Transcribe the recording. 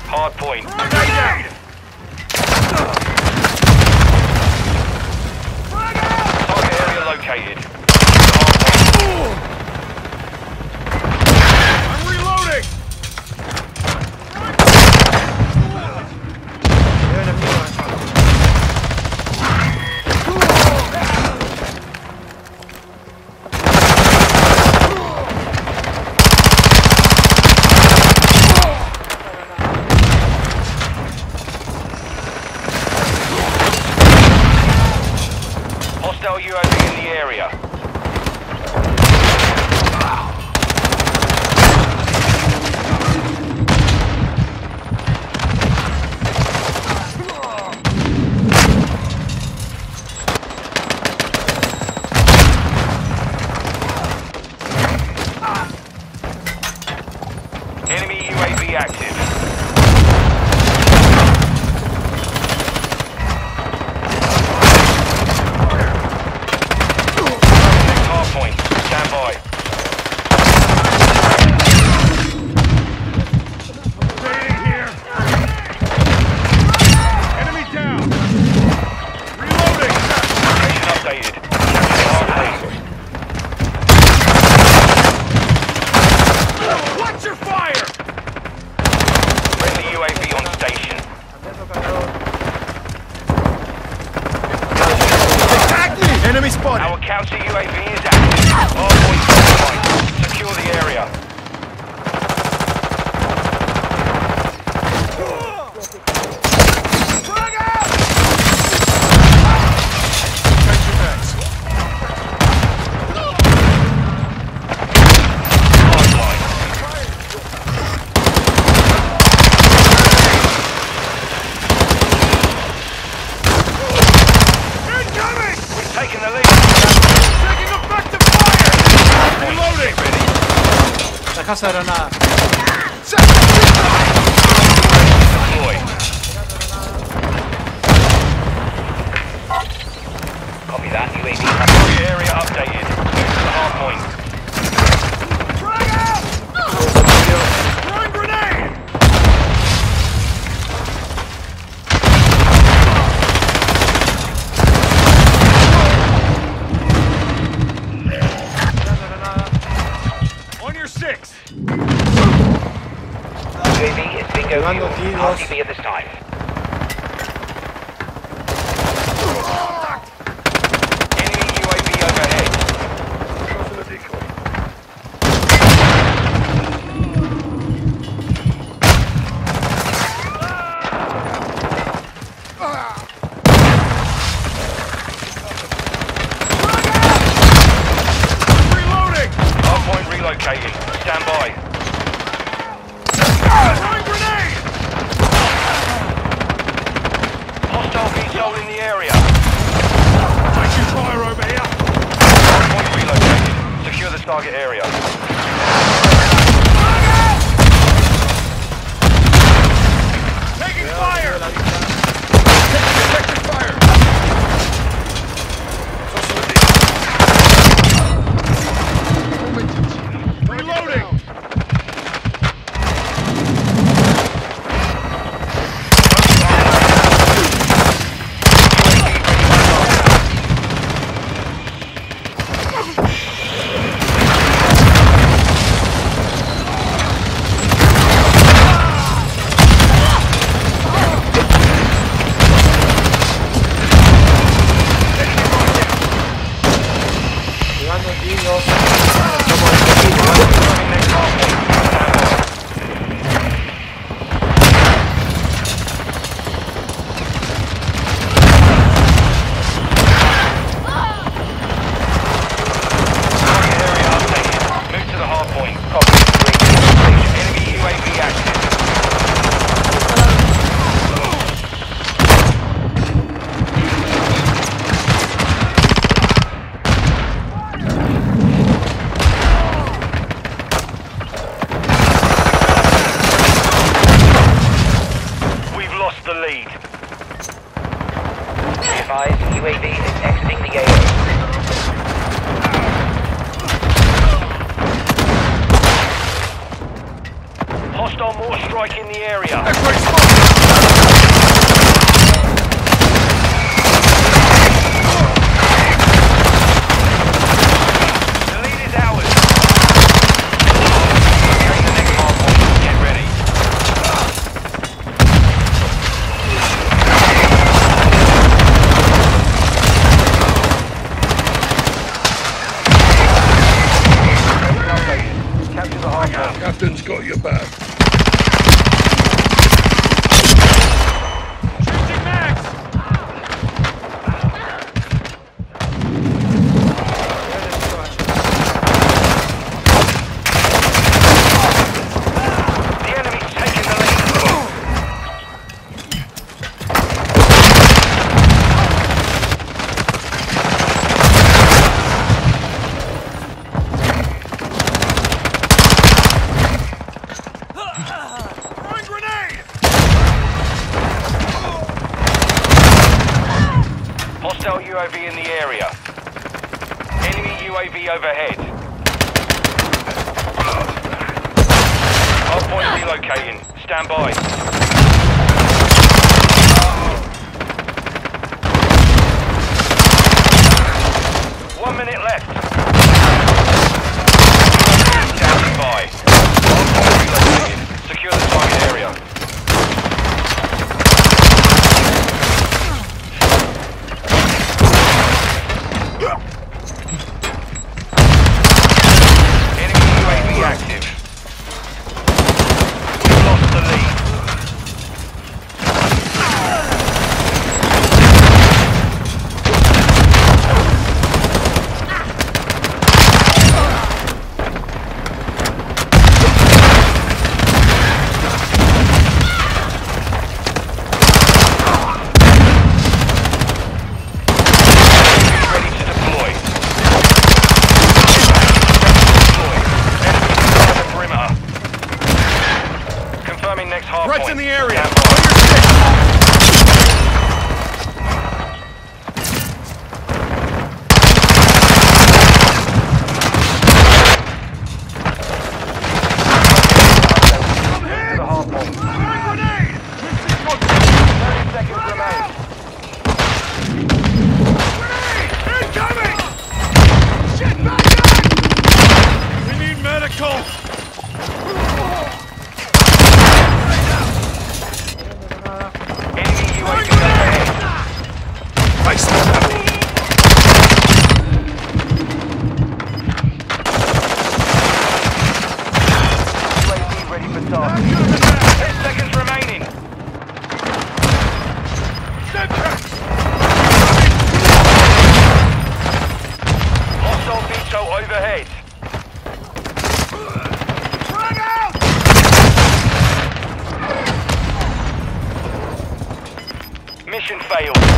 Hardpoint. Target area located. I'm reloading! Hostile UAV in the area. Enemy UAV active. Hardpoint. Stand by. Training here! Enemy down! Reloading! Location updated. Hardpoint. Watch your fire! Friendly UAV on station. Enemy spotted! Our counter UAV is active. Hardpoint online. Secure the area. Frag out! Catch your backs. Hardline. Incoming! We've taken the lead. Taking effective fire! Reloading! La casa de granada. Deploy. Copy that. UAV target area updated. Move to the hardpoint. Frag out! Throwing grenade! On your six! UAV is bingo Pegando fuel. tiros. RTB at this time. Enemy UAV overhead. Reloading! Hardpoint relocated. Stand by. Throwing grenade! Hostile VTOL in the area. Taking fire over here! Hardpoint relocated. Secure the target area. Taking fire! Taking fire! Reloading! Pegando tiros. Target area updated. Move to the hardpoint. Copy. Enemy UAV active. strike in the area. X-ray smoke! The lead is ours. Locate the next hardpoint. Get ready. Capture the hardpoint. Captain's got your back. Changing mags! The enemy's taking the lead. Throwing grenade! Hostile UAV in the area. Enemy UAV overhead. Hardpoint relocating. Stand by. One minute left. Standing by. Hardpoint relocating. Secure the target area. Enemy UAV active. We've lost the lead. Ready to deploy. Enemy on the perimeter. Confirming next hardpoint. Threats in the area! Stand by. On your six! To the hardpoint. Throwing grenade! 30 seconds remain. Grenade! Incoming! Shit, back up! We need medical! Enemy UAV overhead. UAV ready for task. 10 seconds remaining. Hostile VTOL overhead. Frag out! Mission failed.